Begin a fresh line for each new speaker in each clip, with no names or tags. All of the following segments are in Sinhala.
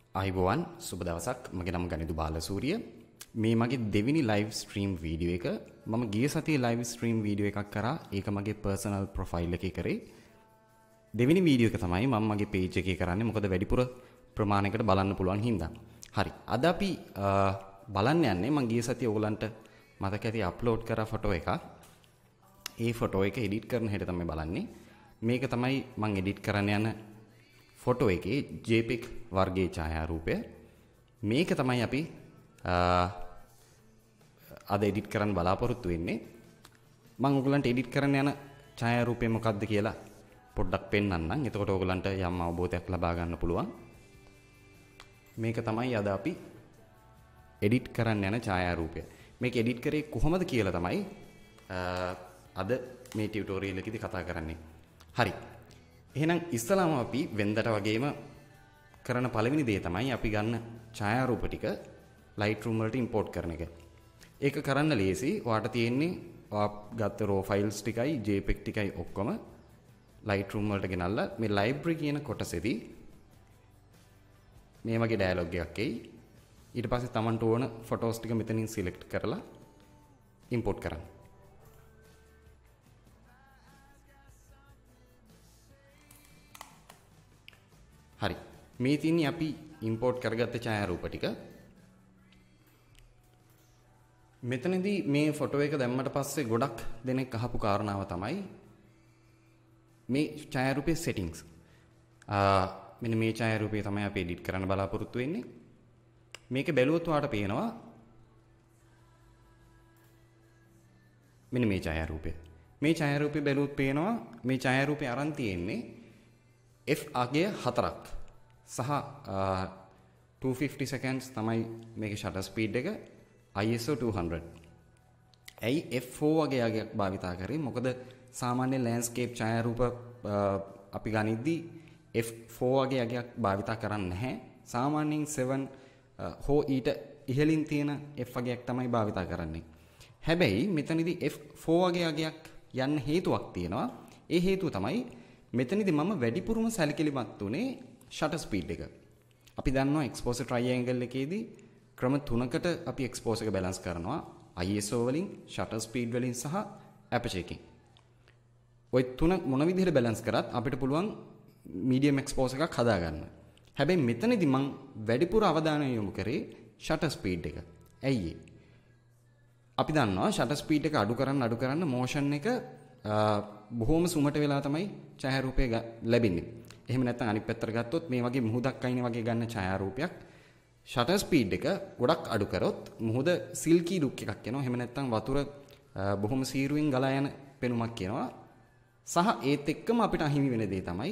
අයිබෝවන් සුබ දවසක් මගේ නම ගනිදු බාලසූරිය මේ මගේ දෙවෙනි ලයිව් ස්ට්‍රීම් වීඩියෝ එක මම ගිය සතියේ ලයිව් ස්ට්‍රීම් වීඩියෝ එකක් කරා ඒක මගේ පර්සනල් ප්‍රොෆයිල් එකේ කරේ දෙවෙනි වීඩියෝ එක තමයි මම මගේ පේජ් එකේ කරන්නේ මොකද වැඩිපුර ප්‍රමාණයකට බලන්න පුළුවන් හින්දා හරි අද අපි බලන්න යන්නේ මම ගිය සතියේ ඕගලන්ට මතක ඇති අප්ලෝඩ් කරා ෆොටෝ එකක් ඒ ෆොටෝ එක එඩිට් කරන හැටි තමයි බලන්නේ මේක තමයි මම එඩිට් කරන්න යන ෆොටෝ එකේ JPEG වර්ගයේ ඡායාරූපය මේක තමයි අපි අද එඩිට් කරන්න බලාපොරොත්තු වෙන්නේ මම ඔයගලන්ට එඩිට් කරන්න යන ඡායාරූපය මොකක්ද කියලා පොඩ්ඩක් පෙන්නන්නම් එතකොට ඔයගලන්ට යම් අවබෝධයක් ලබා ගන්න පුළුවන් මේක තමයි අද අපි එඩිට් කරන්න යන ඡායාරූපය මේක එඩිට් කරේ කොහොමද කියලා තමයි අද මේ ටියුටෝරියල් එකේදී කතා කරන්නේ හරි එහෙනම් ඉස්සලාම අපි වෙන්දට වගේම කරන පළවෙනි දේ තමයි අපි ගන්න ඡායාරූප ටික Lightroom වලට import කරන එක. ඒක කරන්න ලේසි. ඔයාට තියෙන්නේ ඔයා ගත්ත raw files ටිකයි JPEG ටිකයි ඔක්කොම Lightroom වලට ගෙනල්ලා මේ library කියන කොටසේදී මේ වගේ dialog එකක් එයි. ඊට පස්සේ Tamanට ඕන photos ටික මෙතනින් select කරලා import කරන්න. හරි මේ තින්නේ අපි import කරගත්ත ඡායාරූප ටික මෙතනදී මේ ෆොටෝ එක දැම්මට පස්සේ ගොඩක් දෙනෙක් අහපු කාරණාව තමයි මේ ඡායාරූපයේ settings මෙන්න මේ ඡායාරූපය තමයි අපි edit කරන්න බලාපොරොත්තු වෙන්නේ මේක බැලුවොත් ඔයාලට පේනවා මෙන්න මේ ඡායාරූපය බැලුවොත් පේනවා මේ ඡායාරූපය අරන් තියෙන්නේ F අගය 4ක් සහ 250 seconds තමයි මේකේ shutter speed එක ISO 200. ඇයි F4 වගේ අගයක් භාවිතා කරේ? මොකද සාමාන්‍ය landscape ඡායාරූප අපි ගනිද්දී F4 වගේ අගයක් භාවිතා කරන්නේ නැහැ. සාමාන්‍යයෙන් 7 හෝ ඊට ඉහළින් තියෙන F අගයක් තමයි භාවිතා කරන්නේ. හැබැයි මෙතනදී F4 වගේ අගයක් යන්න හේතුවක් තියෙනවා. ඒ හේතුව තමයි මෙතනදී මම වැඩිපුරම සැලකිලිමත් උනේ shutter speed එක. අපි දන්නවා exposure triangle එකේදී ක්‍රම තුනකට අපි exposure එක balance කරනවා. ISO වලින්, shutter speed වලින් සහ aperture එකකින්. ওই තුන මොන විදිහට balance කරත් අපිට පුළුවන් medium exposure එකක් හදාගන්න. හැබැයි මෙතනදී මම වැඩිපුර අවධානය යොමු කරේ shutter speed එක. ඇයි අපි දන්නවා shutter speed එක අඩු කරන්න motion එක බොහොම සුමට වෙලා තමයි ඡායාරූපය ලැබෙන්නේ. එහෙම නැත්නම් අනිත් පැත්තට ගත්තොත් මේ වගේ මුහුදක් අයින වගේ ගන්න ඡායාරූපයක් shutter speed එක ගොඩක් අඩු කරොත් මුහුද සිල්කි ලුක් එකක් එනවා. එහෙම නැත්නම් වතුර බොහොම සීරුවෙන් ගලා යන පෙනුමක් එනවා. සහ ඒත් එක්කම අපිට අහිමි වෙන දේ තමයි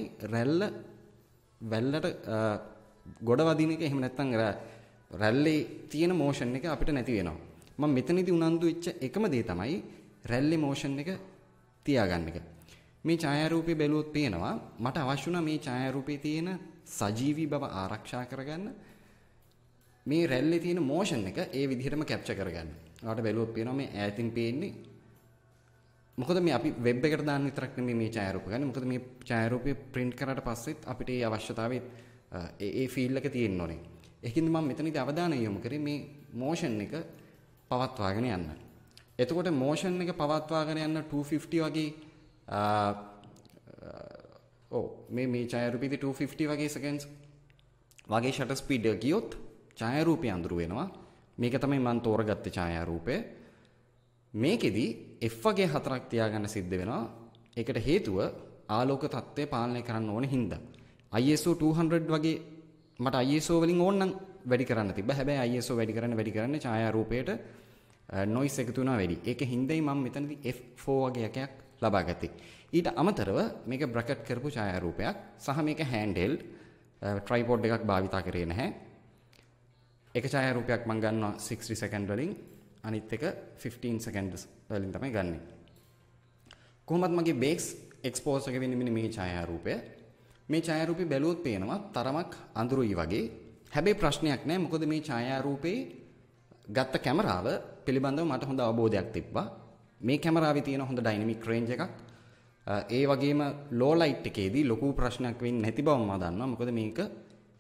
වැල්ලට ගොඩ වදින එක. එහෙම නැත්නම් රැල්ලේ තියෙන motion එක අපිට නැති වෙනවා. මම මෙතනදී උනන්දු වෙච්ච එකම දේ තමයි රැල්ලේ motion එක තියාගන්න එක. මේ ඡායාරූපය බැලුවොත් පේනවා මට අවශ්‍ය වුණා මේ ඡායාරූපයේ තියෙන සජීවී බව ආරක්ෂා කරගන්න මේ රැල්ලේ තියෙන motion එක ඒ විදිහටම කැප්චර් කරගන්න. ඔයාලට බැලුවොත් පේනවා මේ ඈතින් පේන්නේ මොකද මේ අපි වෙබ් එකට දාන්න විතරක් නෙමෙයි මේ ඡායාරූප ගන්න. මොකද මේ ඡායාරූපය print කරාට පස්සෙත් අපිට ඒ අවශ්‍යතාවය ඒ ෆීල් එක තියෙන්න ඕනේ. ඒකින්ද මම මෙතනදී අවධානය යොමු කරේ මේ motion එක පවත්වාගෙන යන්න. එතකොට motion එක පවත්වාගෙන යන්න 250 වගේ මේ ඡායාරූපෙදී 250 වගේ seconds වගේ shutter speed එක ගියොත් ඡායාරූපය අඳුර වෙනවා. මේක තමයි මම තෝරගත්තේ ඡායාරූපය. මේකෙදි F වගේ 4ක් තියාගන්න සිද්ධ වෙනවා. ඒකට හේතුව ආලෝක තත්ත්වය පාලනය කරන්න ඕන හින්දා. ISO 200 වගේ මට ISO වලින් ඕන නම් වැඩි කරන්න තිබ්බා. හැබැයි ISO වැඩි කරන්න ඡායාරූපයට noise එකතු වෙනවා වැඩි. ඒක හින්දායි මම මෙතනදී F4 වගේ එකක් ලබා ගත්තේ. ඊට අමතරව මේක bracket කරපු ඡායාරූපයක් සහ මේක handheld tripod එකක් භාවිතා කරේ නැහැ. එක ඡායාරූපයක් මම ගන්නවා 60 second වලින් අනිත් එක 15 seconds වලින් තමයි ගන්නෙ. කොහොමත් මගේ base expose එක වෙන්නේ මෙන්න මේ ඡායාරූපය. මේ ඡායාරූපය බැලුවොත් පේනවා තරමක් අඳුරුයි වගේ. හැබැයි ප්‍රශ්නයක් නැහැ. මොකද මේ ඡායාරූපේ ගත්ත කැමරාව පිළිබඳව මට හොඳ අවබෝධයක් තිබ්බා. මේ කැමරාවේ තියෙන හොඳ ඩයිනමික් රේන්ජ් එකක්. ඒ වගේම ලෝ ලයිට් එකේදී ලොකු ප්‍රශ්නයක් වෙන්නේ නැති බව මම දන්නවා. මොකද මේක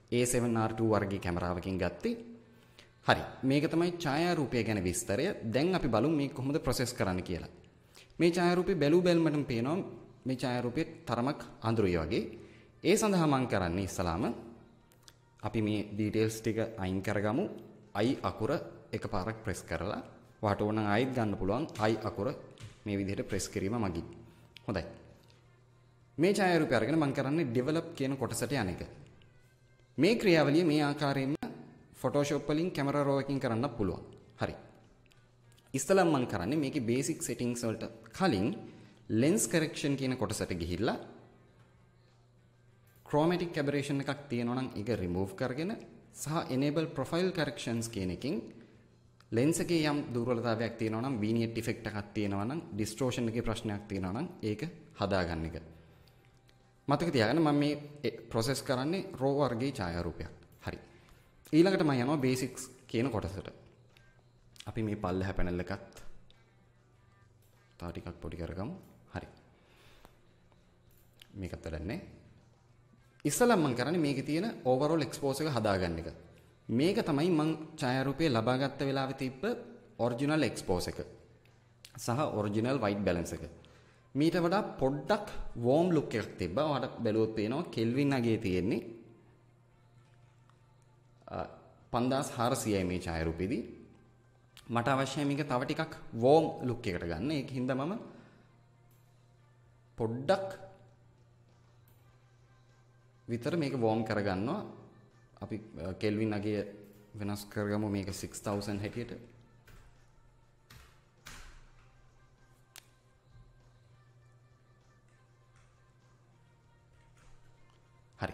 A7R2 වර්ගයේ කැමරාවකින් ගත්තේ. හරි. මේක තමයි ඡායාරූපය ගැන විස්තරය. දැන් අපි බලමු මේක කොහොමද ප්‍රොසෙස් කරන්න කියලා. මේ ඡායාරූපය බැලුවටම පේනවා මේ ඡායාරූපයේ තරමක් අඳුරුයි වගේ. ඒ සඳහා මම කරන්නේ ඉස්සලාම අපි මේ ඩීටේල්ස් ටික අයින් කරගමු. I අකුර එකපාරක් ප්‍රෙස් කරලා වාට ඕන නම් ආයෙත් ගන්න පුළුවන්. I අකුර මේ විදිහට ප්‍රෙස් කිරීම මගින්. හොඳයි. මේ ඡායාරූපය අරගෙන මම කරන්නේ develop කියන කොටසට යන එක. මේ ක්‍රියාවලිය මේ ආකාරයෙන්ම Photoshop වලින් camera raw එකකින් කරන්න පුළුවන්. හරි. ඉස්සෙල්ලා මම කරන්නේ මේකේ basic settings වලට කලින් lens correction කියන කොටසට ගිහිල්ලා chromatic aberration එකක් තියෙනවා නම් ඒක remove කරගෙන සහ enable profile corrections කියන එකෙන් lens එකේ යම් දුර්වලතාවයක් තියෙනවා නම් vignette effect එකක් තියෙනවා නම් distortion එකේ ප්‍රශ්නයක් තියෙනවා නම් ඒක හදාගන්න එක. මතක තියාගන්න මම මේ process කරන්නේ raw වර්ගයේ ඡායාරූපයක්. හරි. ඊළඟට මම යනවා basics කියන කොටසට. අපි මේ පල්ලෙහා පැනල් එකත් තව ටිකක් පොඩි කරගමු. හරි. මේකත් වැඩන්නේ. ඉස්සෙල්ලා මම කරන්නේ මේකේ තියෙන overall expose එක හදාගන්න එක. මේක තමයි මම ඡායාරූපයේ ලබා ගත්ත වෙලාවේ තිබ්බ original expose එක. සහ original white balance එක. මීට වඩා පොඩ්ඩක් warm look එකක් තිබ්බා. ඔයාලට බැලුවොත් පේනවා කෙල්වින් අගේ තියෙන්නේ 5400යි මේ ඡායාරූපෙදී. මට අවශ්‍යයි මේක තව ටිකක් warm look එකකට ගන්න. ඒක හින්දා මම පොඩ්ඩක් විතර මේක warm කරගන්නවා. අපි කෙල්වින් අගේ වෙනස් කරගමු මේක 6000 හැටියට. හරි.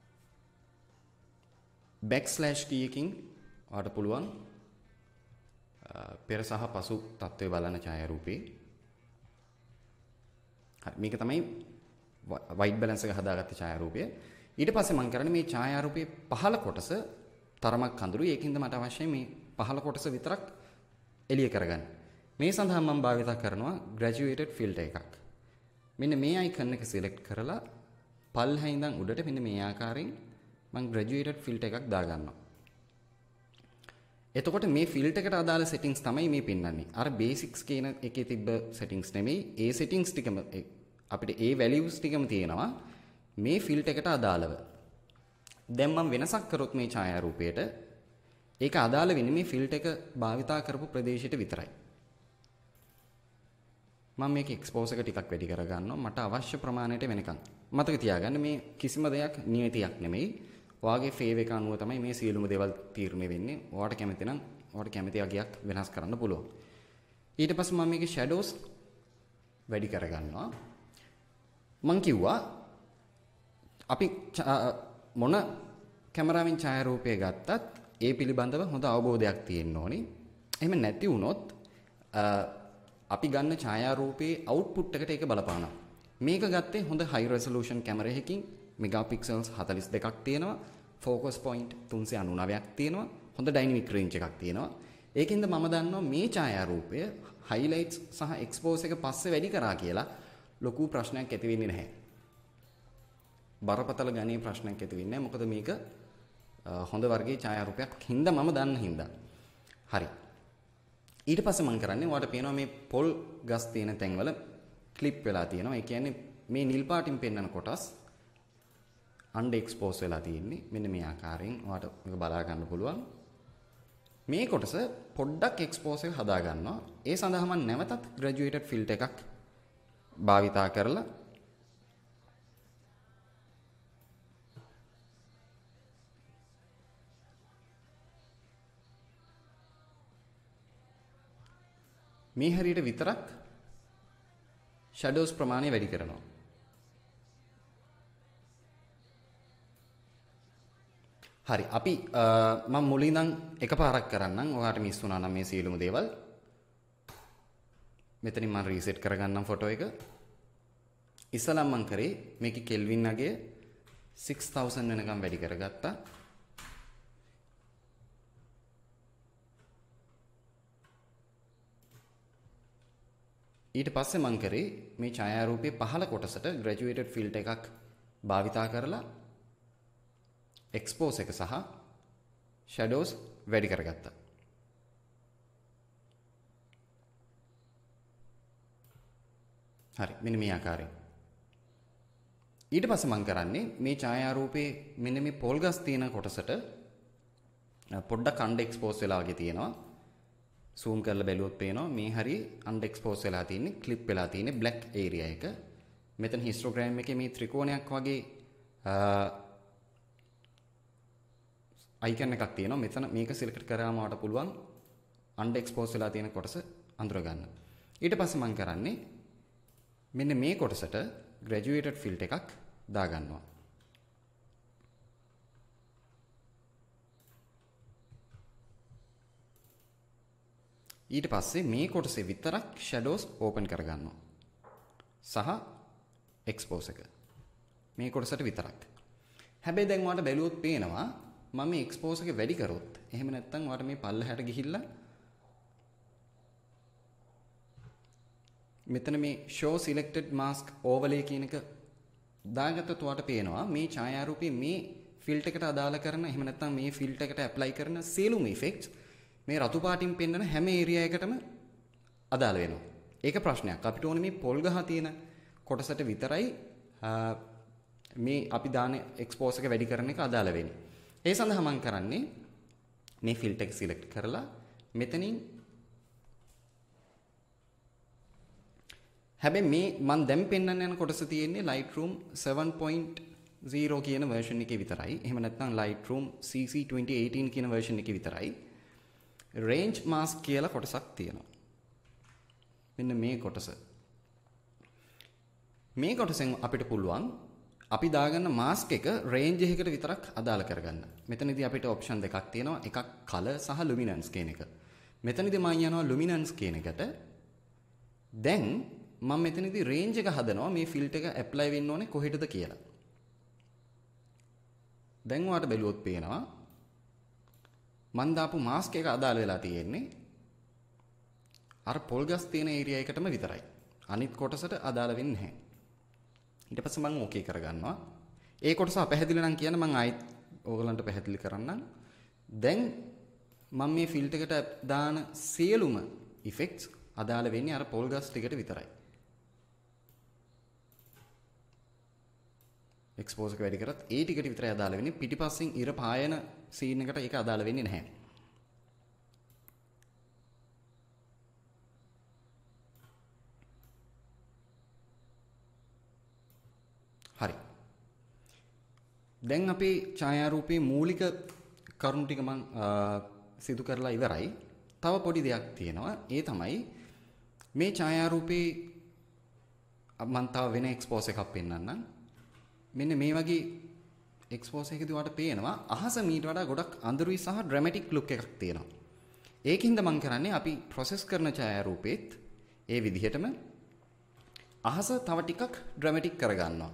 backslash key එකකින් ඔයාලට පුළුවන් පෙර සහ පසු තත්ත්වය බලන ඡායාරූපේ. හරි මේක තමයි white balance එක හදාගත්ත ඡායාරූපය. ඊට පස්සේ මම කරන්නේ මේ ඡායාරූපයේ පහළ කොටස තරමක් අඳුරුයි. ඒකින්ද මට අවශ්‍යයි මේ පහළ කොටස විතරක් එළිය කරගන්න. මේ සඳහා මම භාවිත කරනවා graduated filter එකක්. මෙන්න මේ icon එක select කරලා පල්ලෙහා ඉඳන් උඩට මෙන්න මේ ආකාරයෙන් මම graduated filter එකක් දාගන්නවා. එතකොට මේ filter එකට අදාළ settings තමයි මේ පෙන්වන්නේ. අර basics කියන එකේ තිබ්බ settings නෙමෙයි. ඒ settings ටිකම අපිට ඒ values ටිකම තියෙනවා මේ filter එකට අදාළව. දැන් මම වෙනසක් කරොත් මේ ඡායාරූපයට ඒක අදාළ වෙන්නේ මේ filter එක භාවිතා කරපු ප්‍රදේශයට විතරයි. මම මේක expose එක ටිකක් වැඩි කරගන්නවා මට අවශ්‍ය ප්‍රමාණයට වෙනකන්. මතක තියාගන්න මේ කිසිම දෙයක් නියතියක් නෙමෙයි. ඔයාගේ ෆේවර් එක අනුව තමයි මේ සියලුම දේවල් තීරණය වෙන්නේ. ඔයාට කැමති නම් ඔයාට කැමති අගයක් වෙනස් කරන්න පුළුවන්. ඊට පස්සේ මම මේකේ shadows වැඩි කරගන්නවා. මම කිව්වා අපි මොන කැමරාවෙන් ඡායාරූපය ගත්තත් ඒ පිළිබඳව හොඳ අවබෝධයක් තියෙන්න ඕනේ. එහෙම නැති වුණොත් අපි ගන්න ඡායාරූපයේ output එකට ඒක බලපානවා. මේක ගත්තේ හොඳ high resolution කැමරාවකින් megapixels 42ක් තියෙනවා. focus point 399ක් තියෙනවා. හොඳ dynamic range එකක් තියෙනවා. ඒකින්ද මම දන්නවා මේ ඡායාරූපය highlights සහ expose එක පස්සේ වැඩි කරා කියලා ලොකු ප්‍රශ්නයක් ඇති වෙන්නේ නැහැ. බරපතල ගණයේ ප්‍රශ්නයක් ඇති වෙන්නේ නැහැ. මොකද මේක හොඳ වර්ගයේ ඡායාරූපයක් හින්දා මම දන්න හින්දා. හරි. ඊට පස්සේ මම කරන්නේ ඔයාලට පේනවා මේ පොල් ගස් තියෙන තැන්වල ක්ලිප් වෙලා තියෙනවා. ඒ කියන්නේ මේ නිල් පාටින් පෙන්වන කොටස් under expose වෙලා තියෙන්නේ. මෙන්න මේ ආකාරයෙන් ඔයාලට මේක බලා ගන්න පුළුවන්. මේ කොටස පොඩ්ඩක් expose එක හදා ගන්නවා. ඒ සඳහා මම නැවතත් graduated filter එකක් භාවිතා කරලා මේ හරියට විතරක් shadows ප්‍රමාණය වැඩි කරනවා. හරි අපි මම මුලින් ඉඳන් එකපාරක් කරන්නම්. ඔයාලට මිස් වුණා නම් මේ සියලුම දේවල්. මෙතනින් මම රීසෙට් කරගන්නම් ෆොටෝ එක. ඉස්සලම් මම කරේ මේකේ කෙල්වින් අගය 6000 වෙනකම් වැඩි කරගත්තා. ඊට පස්සේ මම කරේ මේ ඡායාරූපයේ පහළ කොටසට graduated filter එකක් භාවිතා කරලා expose එක සහ shadows වැඩි කරගත්තා. හරි මෙන්න මේ ආකාරයෙන්. ඊට පස්සේ මම කරන්නේ මේ ඡායාරූපේ මෙන්න මේ පොල් ගස් තියෙන කොටසට පොඩ්ඩක් අන්ඩර් එක්ස්පෝස් වෙලා වගේ තියෙනවා. zoom කරලා බැලුවොත් පේනවා මේ හරිය අන්ඩර් එක්ස්පෝස් වෙලා තියෙන්නේ ක්ලිප් වෙලා තියෙන්නේ black area එක. මෙතන histogram එකේ මේ ත්‍රිකෝණයක් වගේ icon එකක් තියෙනවා. මෙතන මේක select කරාම ඔයාලට පුළුවන් අන්ඩර් එක්ස්පෝස් වෙලා තියෙන කොටස අඳුර ගන්න. ඊට පස්සේ මම කරන්නේ මෙන්න මේ කොටසට graduated filter එකක් දාගන්නවා. ඊට පස්සේ මේ කොටසේ විතරක් shadows open කරගන්නවා. සහ expose එක. මේ කොටසට විතරක්. හැබැයි දැන් ඔයාලට බැලුවොත් පේනවා මම මේ expose එක වැඩි කරොත් එහෙම නැත්නම් ඔයාලට මේ පල්ලහැට ගිහිල්ලා මෙතන මේ show selected mask overlay කියන එක දාගත්තොත් ඔයාලට පේනවා මේ ඡායාරූපේ මේ ෆිල්ටර් එකට අදාළ කරන එහෙම නැත්නම් මේ ෆිල්ටර් එකට ඇප්ලයි කරන සියලුම ඉෆෙක්ට්ස් මේ රතු පාටින් පෙන්වන හැම ඒරියා එකටම අදාළ වෙනවා. ඒක ප්‍රශ්නයක්. අපිට ඕනේ මේ පොල් ගහ තියෙන කොටසට විතරයි මේ අපි දාන එක්ස්පෝස් එක වැඩි කරන එක අදාළ වෙන්නේ. ඒ සඳහා මම කරන්නේ මේ ෆිල්ටර් එක සිලෙක්ට් කරලා මෙතනින් හැබැයි මේ මම දැන් පෙන්වන්න යන කොටස තියෙන්නේ Lightroom 7.0 කියන version එකේ විතරයි. එහෙම නැත්නම් Lightroom CC 2018 කියන version එකේ විතරයි. range mask කියලා කොටසක් තියෙනවා. මෙන්න මේ කොටස. මේ කොටසෙන් අපිට පුළුවන් අපි දාගන්න mask එක range එකකට විතරක් අදාළ කරගන්න. මෙතනදී අපිට option දෙකක් තියෙනවා. එකක් color සහ luminance කියන එක. මෙතනදී මම යනවා luminance කියන එකට. දැන් මම මෙතනදී range එක හදනවා මේ filter එක apply වෙන්න ඕනේ කොහෙටද කියලා. දැන් ඔයාලට බැලුවොත් පේනවා මම දාපු mask එක අදාළ වෙලා තියෙන්නේ අර පොල් ගස් තියෙන area එකටම විතරයි. අනිත් කොටසට අදාළ වෙන්නේ නැහැ. ඊට පස්සේ මම ඕකේ කරගන්නවා. ඒ කොටස අපැහැදිලි නම් කියන මම ආයෙත් ඕගලන්ට පැහැදිලි කරන්නම්. දැන් මම මේ filter එකට දාන සියලුම effects අදාළ වෙන්නේ අර පොල් ගස් ටිකට විතරයි. expose එක වැඩි කරත් ඒ ටිකට විතරයි අදාළ වෙන්නේ. පිටිපස්සෙන් ඉර පායන සීන් එකට ඒක අදාළ වෙන්නේ නැහැ. හරි. දැන් අපේ ඡායාරූපයේ මූලික කරුණු ටික මම සිදු කරලා ඉවරයි. තව පොඩි දෙයක් තියෙනවා. ඒ තමයි මේ ඡායාරූපේ මම තව වෙන expose එකක් පෙන්නන්නම්. මෙන්න මේ වගේ එක්ස්පෝස් එකකදී ඔයාලට පේනවා අහස මීට වඩා ගොඩක් අඳුරුයි සහ ඩ්‍රැමැටික් ලුක් එකක් තියෙනවා. ඒකින්ද මම කරන්නේ අපි ප්‍රොසෙස් කරන ඡායාරූපෙත් ඒ විදිහටම අහස තව ටිකක් ඩ්‍රැමැටික් කරගන්නවා.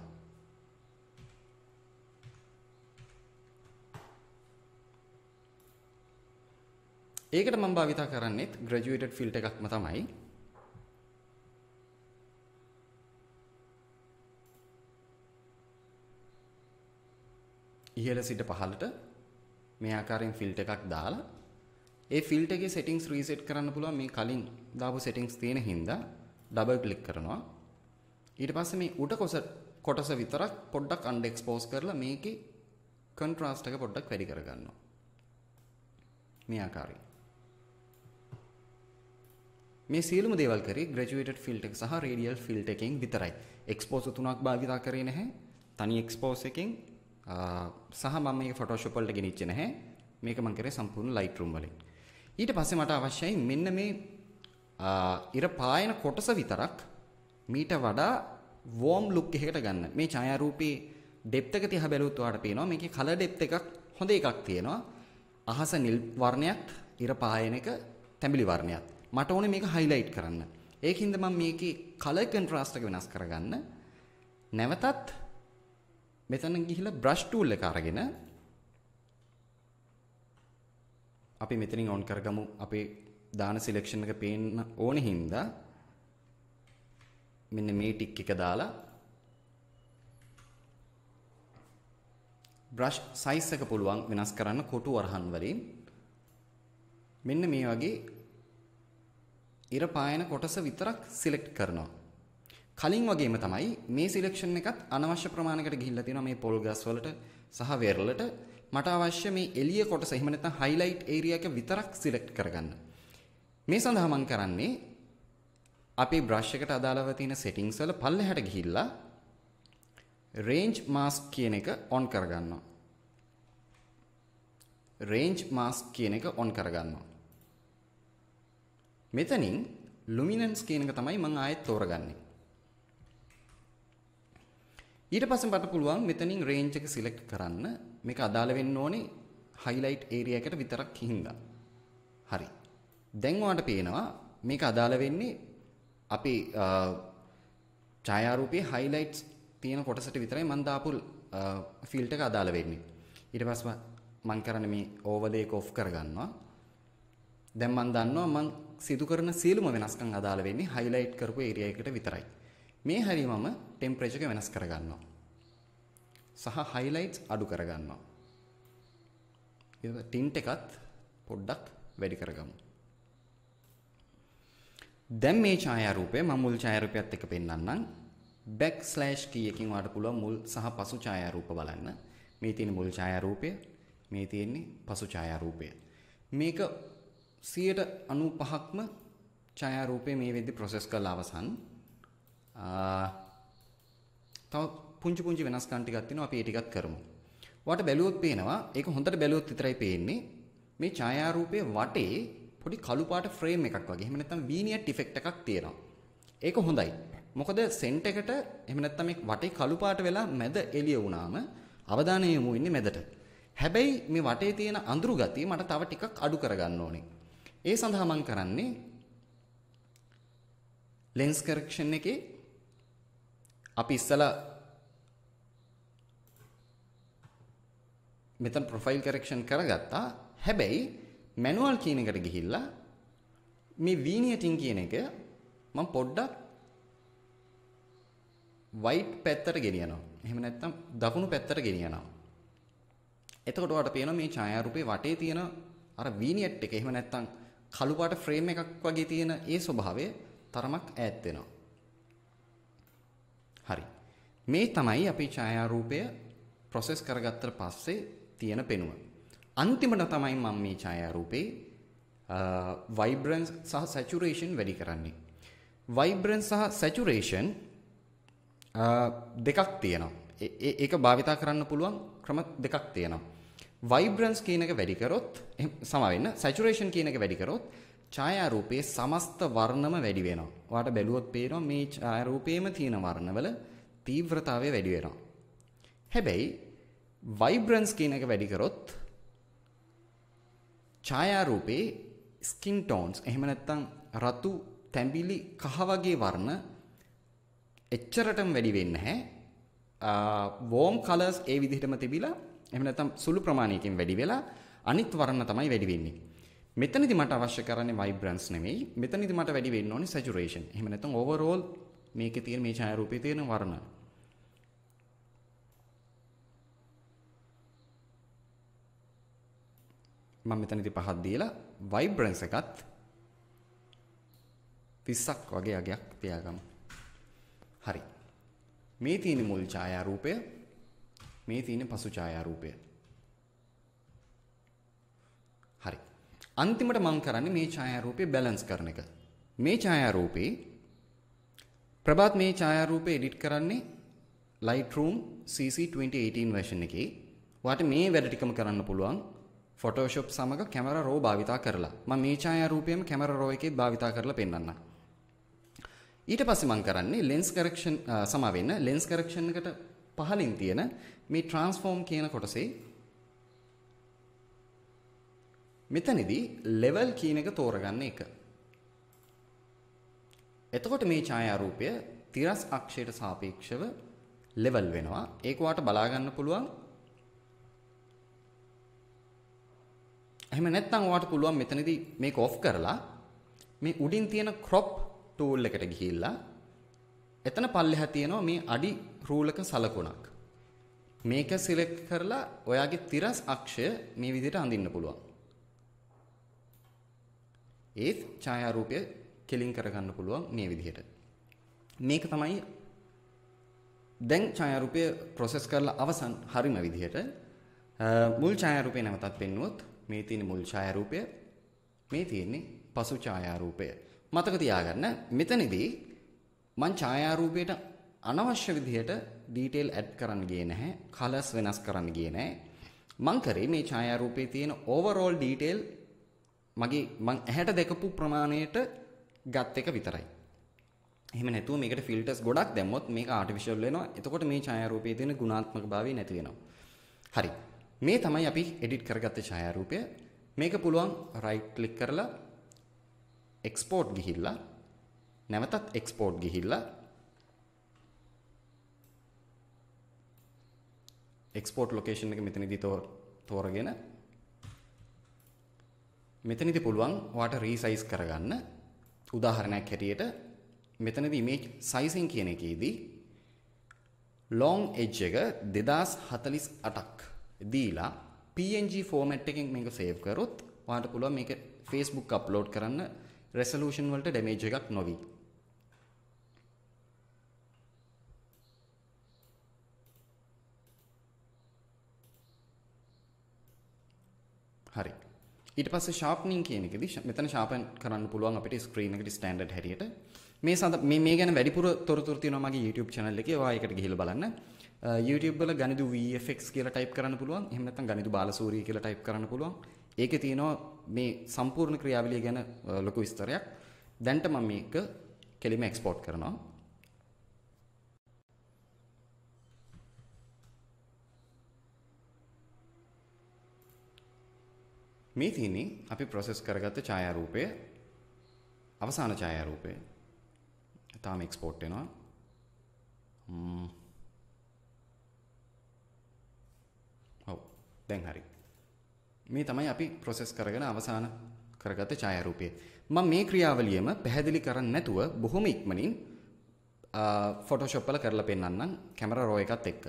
ඒකට මම භාවිතා කරන්නේත් graduated filter එකක්ම තමයි. ඉහළ සිට පහළට මේ ආකාරයෙන් ෆිල්ටර් එකක් දාලා ඒ ෆිල්ටර් එකේ settings reset කරන්න පුළුවන්. මේ කලින් දාපු settings තියෙන හින්දා double click කරනවා. ඊට පස්සේ මේ උඩ කොටස විතරක් පොඩ්ඩක් unexpose කරලා මේකේ contrast එක පොඩ්ඩක් වැඩි කරගන්නවා. මේ ආකාරයෙන්. මේ සියලුම දේවල් කරේ graduated filter එක සහ radial filter එකෙන් විතරයි. expose තුනක් භාවිතා කරේ නැහැ. තනි expose එකෙන් සහ මම මේක Photoshop වලට ගෙනිච්චේ නැහැ. මේක මම කරේ සම්පූර්ණ Lightroom වලින්. ඊට පස්සේ මට අවශ්‍යයි මෙන්න මේ ඉර පායන කොටස විතරක් මීට වඩා warm look එකකට ගන්න. මේ ඡායාරූපේ depth එක තියා බැලුවොත් ඔයාලට පේනවා මේකේ color depth එකක් හොඳ එකක් තියෙනවා. අහස නිල් වර්ණයක්, ඉර පායන එක තැඹිලි වර්ණයක්. මට ඕනේ මේක highlight කරන්න. ඒකින්ද මම මේකේ color contrast එක වෙනස් කරගන්න. නැවතත් මෙතන ගිහිලා brush tool එක අරගෙන අපි මෙතනින් on කරගමු. අපේ දාන selection එක පේන්න ඕනේ හින්දා මෙන්න මේ ටික් එක දාලා brush size එක පුළුවන් වෙනස් කරන්න කොටු වරහන් වලින්. මෙන්න මේ වගේ ඉර පායන කොටස විතරක් සිලෙක්ට් කරනවා. කලින් වගේම තමයි මේ සිලෙක්ෂන් එකත් අනවශ්‍ය ප්‍රමාණයකට ගිහිල්ලා තියෙනවා මේ පොල් ගස් වලට සහ වෙරළට. මට අවශ්‍ය මේ එළිය කොටස එහෙම නැත්නම් highlight area එක විතරක් සිලෙක්ට් කරගන්න. මේ සඳහා මම කරන්නේ අපේ brush එකට අදාළව තියෙන settings වල පල්ලෙහාට ගිහිල්ලා range mask කියන එක on කරගන්නවා. range mask කියන එක on කරගන්නවා. මෙතනින් luminance කියන එක තමයි මම ආයෙත් තෝරගන්නේ. ඊට පස්සේ මට පුළුවන් මෙතනින් range එක select කරන්න. මේක අදාළ වෙන්න ඕනේ highlight area එකට විතරක් හින්දා. හරි. දැන් ඔයාලට පේනවා මේක අදාළ වෙන්නේ අපේ ඡායාරූපයේ highlights තියෙන කොටසට විතරයි මම දාපු ෆීල්ඩ් එක අදාළ වෙන්නේ. ඊට පස්සේ මම කරන්නේ මේ overlay එක off කරගන්නවා. දැන් මම දන්නවා මම සිදු කරන සියලුම වෙනස්කම් අදාළ වෙන්නේ highlight කරපු area එකට විතරයි. මේ හැරි මම temperature එක වෙනස් කරගන්නවා. සහ highlights අඩු කරගන්නවා. ඊට tint එකත් පොඩ්ඩක් වැඩි කරගමු. දැන් මේ ඡායාරූපය මම මුල් ඡායාරූපයත් එක්ක පෙන්නන්නම්. backslash key එකකින් ඔයාලට පුළුවන් මුල් සහ පසු ඡායාරූප බලන්න. මේ තියෙන මුල් ඡායාරූපය, මේ තියෙන්නේ පසු ඡායාරූපය. මේක 95%ක්ම ඡායාරූපය මේ වෙද්දි process කරලා අවසන්. තව පුංචි වෙනස්කම් ටිකක් තියෙනවා අපි ඒ ටිකත් කරමු. ඔයාලට බැලුවොත් පේනවා ඒක හොඳට බැලුවොත් විතරයි පේන්නේ මේ ඡායාරූපයේ වටේ පොඩි කළු පාට ෆ්‍රේම් එකක් වගේ. එහෙම නැත්නම් vignette effect එකක් තියෙනවා. ඒක හොඳයි. මොකද සෙන්ට් එකට එහෙම නැත්නම් මේ වටේ කළු පාට වෙලා මැද එළිය වුණාම අවධානය යොමු වෙන්නේ මැදට. හැබැයි මේ වටේ තියෙන අඳුරු ගතිය මට තව ටිකක් අඩු කරගන්න ඕනේ. ඒ සඳහා මම කරන්නේ lens correction එකේ අපි ඉස්සලා මෙතන profile correction කරගත්තා. හැබැයි manual කියන එකට ගිහිල්ලා මේ vignetting කියන එක මම පොඩ්ඩක් white පැත්තට ගෙනියනවා. එහෙම නැත්නම් දකුණු පැත්තට ගෙනියනවා. එතකොට ඔයාලට පේනවා මේ ඡායාරූපේ වටේ තියෙන අර vignette එක එහෙම නැත්නම් කළු පාට ෆ්‍රේම් එකක් වගේ තියෙන ඒ ස්වභාවය තරමක් ඈත් වෙනවා. හරි. මේ තමයි අපි ඡායාරූපය process කරගත්තට පස්සේ තියෙන පෙනුම. අන්තිමට තමයි මම මේ ඡායාරූපේ vibrance සහ saturation වැඩි කරන්නේ. vibrance සහ saturation දෙකක් තියෙනවා. ඒක භාවිතා කරන්න පුළුවන් ක්‍රම දෙකක් තියෙනවා. vibrance කියන එක වැඩි කරොත් සමා වෙන්න saturation කියන එක වැඩි කරොත් ඡායාරූපයේ සමස්ත වර්ණම වැඩි වෙනවා. ඔයාලට බැලුවොත් පේනවා මේ ඡායාරූපයේම තියෙන වර්ණවල තීව්‍රතාවය වැඩි වෙනවා. හැබැයි vibrance කියන එක වැඩි කරොත් ඡායාරූපේ skin tones එහෙම නැත්නම් රතු තැඹිලි කහ වගේ වර්ණ එච්චරටම වැඩි වෙන්නේ නැහැ. warm colors ඒ විදිහටම තිබිලා එහෙම නැත්නම් සුළු ප්‍රමාණයකින් වැඩි වෙලා අනිත් වර්ණ තමයි වැඩි වෙන්නේ. මෙතනදි මට අවශ්‍ය කරන්නේ vibrance නෙමෙයි. මෙතනදි මට වැඩි වෙන්න ඕනේ saturation. එහෙම නැත්නම් overall මේකේ තියෙන මේ ඡායාරූපයේ තියෙන වර්ණ. මම මෙතනදී පහක් දීලා vibrance එකත් 30ක් වගේ අගයක් තියාගමු. හරි. මේ තියෙන මුල් ඡායාරූපය, මේ තියෙන පසු ඡායාරූපය. හරි. අන්තිමට මම කරන්නේ මේ ඡායාරූපය බැලන්ස් කරන එක. මේ ඡායාරූපේ ප්‍රභාත් මේ ඡායාරූපය එඩිට් කරන්නේ Lightroom CC 2018 version එකේ. ඔයාට මේ වැඩ ටිකම කරන්න පුළුවන් Photoshop සමග camera raw භාවිතා කරලා. මම මේ ඡායාරූපයම camera raw එකේ භාවිතා කරලා පෙන්නන්නම්. ඊට පස්සේ මම කරන්නේ lens correction සමා වෙන්න lens correction එකට පහලින් තියෙන මේ transform කියන කොටසේ මෙතනදී level කියන එක තෝරගන්න එක. එතකොට මේ ඡායාරූපය තිරස් අක්ෂයට සාපේක්ෂව level වෙනවා. ඒක ඔයාලට බලා ගන්න පුළුවන්. එහෙම නැත්නම් ඔයාලට පුළුවන් මෙතනදී මේක off කරලා මේ උඩින් තියෙන crop tool එකට ගිහිල්ලා එතන පල්ලෙහා තියෙනවා මේ අඩි රූලක සලකුණක්. මේක සිලෙක්ට් කරලා ඔයාගේ තිරස් අක්ෂය මේ විදිහට අඳින්න පුළුවන්. ඒත් ඡායාරූපය කෙලින් කරගන්න පුළුවන් මේ විදිහට. මේක තමයි දැන් ඡායාරූපය ප්‍රොසෙස් කරලා අවසන් හරිම විදිහට මුල් ඡායාරූපය නැවතත් පෙන්නුවොත් මේ තියෙන මුල් ඡායාරූපය මේ තියෙන්නේ පසු ඡායාරූපය. මතක තියාගන්න මෙතනදී මං ඡායාරූපයට අනවශ්‍ය විදිහට ඩීටේල් ඇඩ් කරන්න ගියේ නැහැ. කලර්ස් වෙනස් කරන්න ගියේ නැහැ. මං කරේ මේ ඡායාරූපයේ තියෙන ඕවරෝල් ඩීටේල් මගේ මං ඇහැට දැකපු ප්‍රමාණයට ගත් එක විතරයි. එහෙම නැතුව මේකට ෆිල්ටර්ස් ගොඩක් දැම්මොත් මේක ආටිෆිෂල් වෙනවා. එතකොට මේ ඡායාරූපයේ තියෙන ගුණාත්මක භාවය නැති වෙනවා. හරි. මේ තමයි අපි එඩිට් කරගත්ත ඡායාරූපය. මේක පුළුවන් රයිට් ක්ලික් කරලා එක්ස්පෝර්ට් ගිහිල්ලා නැවතත් එක්ස්පෝර්ට් ගිහිල්ලා එක්ස්පෝර්ට් ලොකේෂන් එක මෙතනදී තෝරගෙන මෙතනදී පුළුවන් ඔයාට රීසයිස් කරගන්න. උදාහරණයක් හැටියට මෙතනදී ඉමේජ් සයිසින් කියන එකේදී long edge එක 2048ක් දීලා PNG ෆෝමැට් එකකින් මේක සේව් කරොත් ඔයාට පුළුවන් මේක Facebook අප්ලෝඩ් කරන්න resolution වලට ඩැමේජ් එකක් නොවි. හරි. ඊට පස්සේ sharpening කියන එකේදී මෙතන sharpen කරන්න පුළුවන් අපිට screen එකට standard හැටියට. මේ ගැන වැඩිපුර තොරතුරු තියෙනවා මගේ YouTube channel එකේ. ඔයා ඒකට ගිහිල්ලා බලන්න. YouTube වල ගනිදු VFX කියලා type කරන්න පුළුවන්. එහෙම නැත්නම් ගනිදු බාලසූරිය කියලා type කරන්න පුළුවන්. ඒකේ තියෙනවා මේ සම්පූර්ණ ක්‍රියාවලිය ගැන ලොකු විස්තරයක්. දැන්ට මම මේක කෙලිම export කරනවා. මේ තියෙන්නේ අපි process කරගත්ත ඡායාරූපය අවසාන ඡායාරූපය. තාම export වෙනවා. දැන් හරි. මේ තමයි අපි process කරගෙන අවසාන කරගත්ත ඡායාරූපය. මම මේ ක්‍රියාවලියම පැහැදිලි කරන්නේ නැතුව බොහොම ඉක්මනින් Photoshop වල කරලා පෙන්නන්නම් කැමරා රෝ එකත් එක්ක.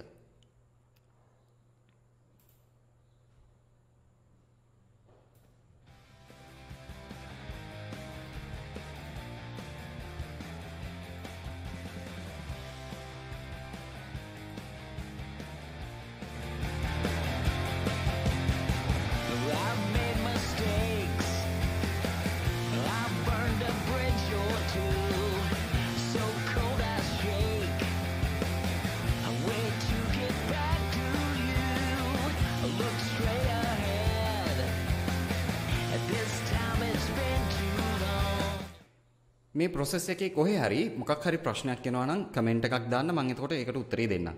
මේ process එකේ කොහේ හරි මොකක් හරි ප්‍රශ්නයක් එනවා නම් කමෙන්ට් එකක් දාන්න මම එතකොට ඒකට උත්තරේ දෙන්නම්.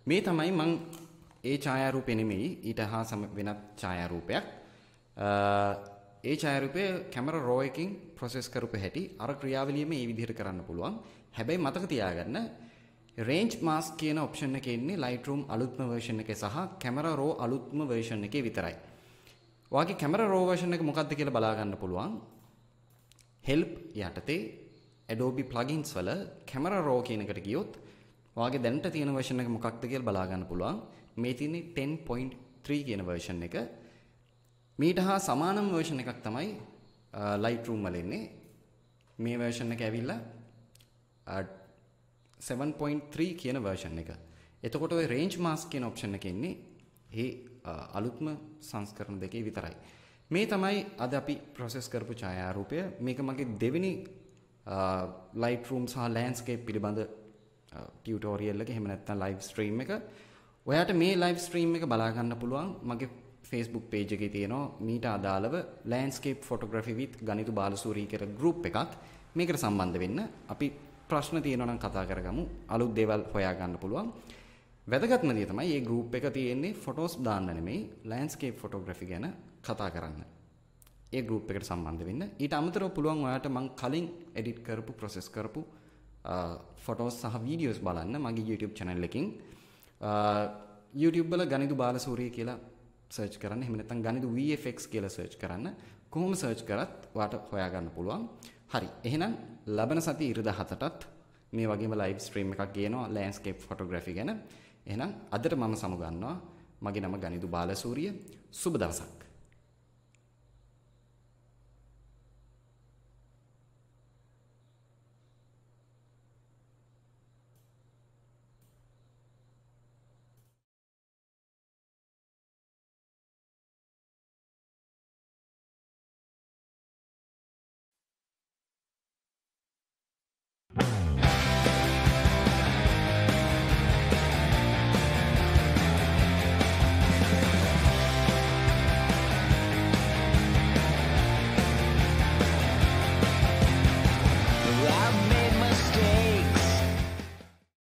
මේ තමයි මං ඒ ඡායාරූපේ නෙමෙයි ඊට හා වෙනත් ඡායාරූපයක්. ඒ ඡායාරූපය කැමරා රෝ එකකින් ප්‍රොසෙස් කරපු හැටි අර ක්‍රියාවලියෙම මේ විදිහට කරන්න පුළුවන්. හැබැයි මතක තියාගන්න range mask කියන ඔප්ෂන් එකේ ඉන්නේ Lightroom අලුත්ම version එකේ සහ camera raw අලුත්ම version එකේ විතරයි. ඔයාගේ camera raw version එක මොකක්ද කියලා බලා ගන්න පුළුවන්. help යටතේ Adobe plugins වල camera raw කියන එකට ගියොත් ඔයාගේ දැනට තියෙන version එක මොකක්ද කියලා බලා ගන්න පුළුවන්. මේ තියෙන්නේ 10.3 කියන version එක. මීට හා සමානම version එකක් තමයි Lightroom වල ඉන්නේ. මේ version එක ඇවිල්ලා 7.3 කියන version එක. එතකොට ඔය range mask කියන option එකේ ඉන්නේ ඒ අලුත්ම සංස්කරණ දෙකේ විතරයි. මේ තමයි අද අපි process කරපු ඡායාරූපය. මේක මගේ දෙවෙනි Lightroom සහ landscape පිළිබඳ tutorial එක. එහෙම නැත්නම් live stream එක. ඔයාට මේ live stream එක බලා ගන්න පුළුවන් මගේ Facebook page එකේ තියෙනවා මීට අදාළව landscape photography with ගනිතු බාලසූරී කියලා group එකක්. මේකට සම්බන්ධ වෙන්න අපි ප්‍රශ්න තියෙනවා නම් කතා කරගමු. අලුත් දේවල් හොයා ගන්න පුළුවන්. වැදගත්ම දේ තමයි මේ group එක තියෙන්නේ photos දාන්න නෙමෙයි landscape photography ගැන කතා කරන්න. ඒ group එකට සම්බන්ධ වෙන්න. ඊට අමතරව පුළුවන් ඔයාට මම කලින් edit කරපු process කරපු photos සහ videos බලන්න මගේ YouTube channel එකකින්. YouTube වල ගනිතු බාලසූරී කියලා search කරන්න. එහෙම නැත්නම් ගනිතු VFX කියලා search කරන්න. කොහොම search කරත් ඔයාට හොයා ගන්න පුළුවන්. හරි. එහෙනම් ලබන සති ඉරිදා 7ටත් මේ වගේම live stream එකක් ගේනවා landscape photography ගැන. එහෙනම් අදට මම සමු ගන්නවා. මගේ නම ගනිතු බාලසූරිය. සුබ දවසක්.